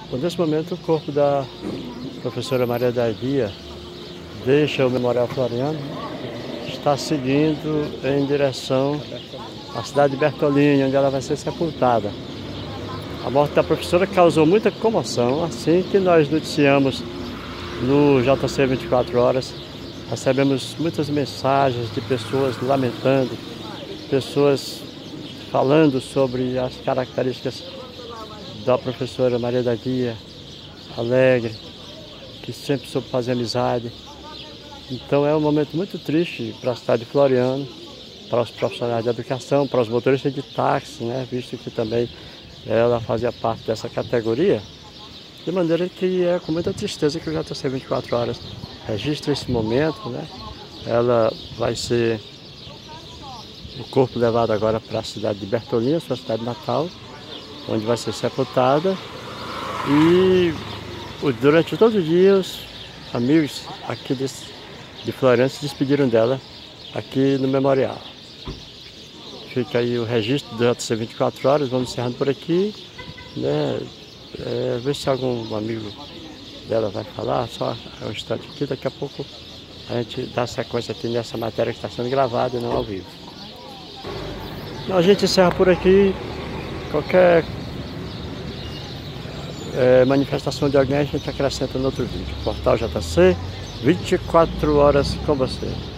Bom, nesse momento o corpo da professora Maria da Guia deixa o Memorial Floriano, está seguindo em direção à cidade de Bertolini, onde ela vai ser sepultada. A morte da professora causou muita comoção. Assim que nós noticiamos no JC 24 Horas, recebemos muitas mensagens de pessoas lamentando, pessoas falando sobre as características da professora Maria da Guia, alegre, que sempre soube fazer amizade. Então é um momento muito triste para a cidade de Floriano, para os profissionais de educação, para os motoristas de táxi, né? Visto que também ela fazia parte dessa categoria. De maneira que é com muita tristeza que o JC 24 Horas registra esse momento, né? Ela vai ser o corpo levado agora para a cidade de Bertolini, sua cidade natal, onde vai ser sepultada. E durante todo o dia os amigos aqui de Floriano se despediram dela aqui no memorial. Fica aí o registro do JC 24 Horas, vamos encerrando por aqui, né? Ver se algum amigo dela vai falar, só um instante aqui, daqui a pouco a gente dá sequência aqui nessa matéria que está sendo gravada e não ao vivo. Então, a gente encerra por aqui. Qualquer manifestação de alguém a gente acrescenta no outro vídeo. Portal JC 24 Horas com você.